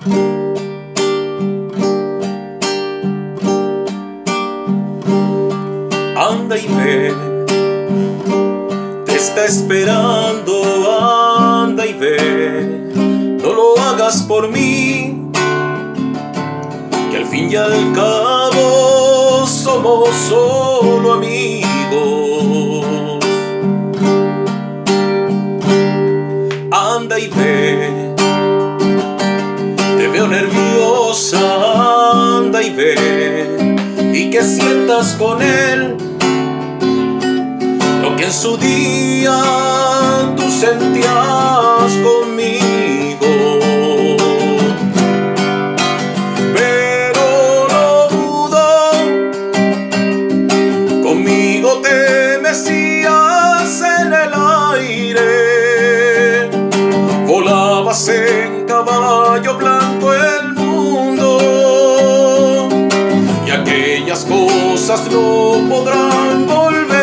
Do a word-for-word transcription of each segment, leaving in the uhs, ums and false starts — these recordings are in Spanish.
Anda y ve, te está esperando, anda y ve, no lo hagas por mí, que al fin y al cabo somos solo amigos. Anda y ve, te veo nerviosa, anda y ve, y que sientas con él lo que en su día tú sentías conmigo. Pero lo dudo, conmigo te mecías en el aire, volabas en caballo blanco el mundo, y aquellas cosas no podrán volver.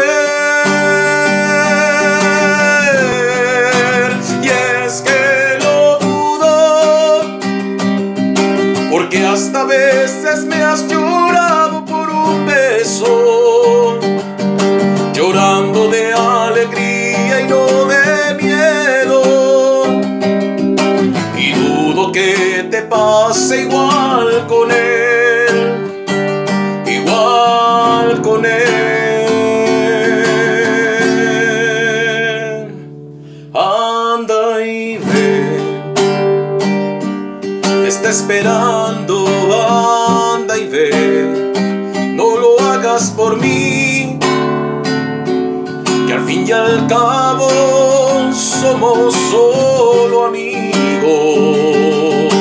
Y es que lo dudo, porque hasta veces me has llorado por un beso, llorando de alegría y no de miedo. Y dudo que te pase igual con él, igual con él. Anda y ve, te está esperando, anda y ve, no lo hagas por mí, que al fin y al cabo somos solo amigos.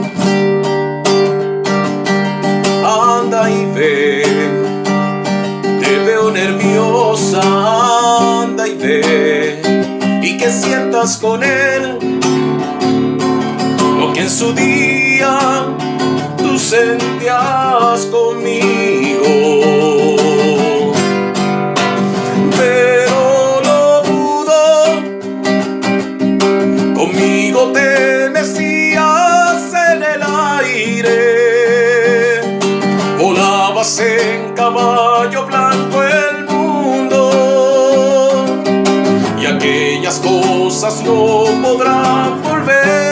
Anda y ve, te veo nerviosa, anda y ve, y que sientas con él lo que en su día tú sentías conmigo. Pero lo dudo, conmigo te mecías en el aire, volabas en caballo blanco el mundo, y aquellas cosas no podrán volver.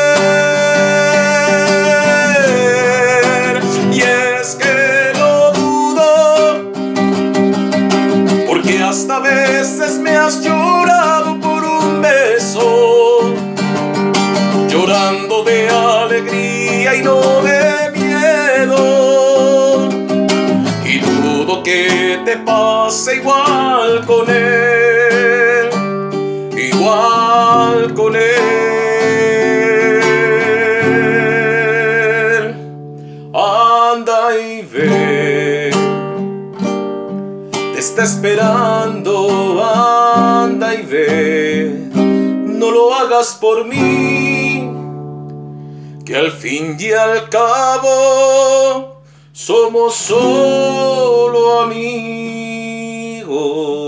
Y es que lo dudo, porque hasta veces me has llorado por un beso, llorando de alegría y no de miedo. Y dudo que te pase igual con él, igual con él. Anda y ve, te está esperando, anda y ve, no lo hagas por mí, que al fin y al cabo somos solo amigos.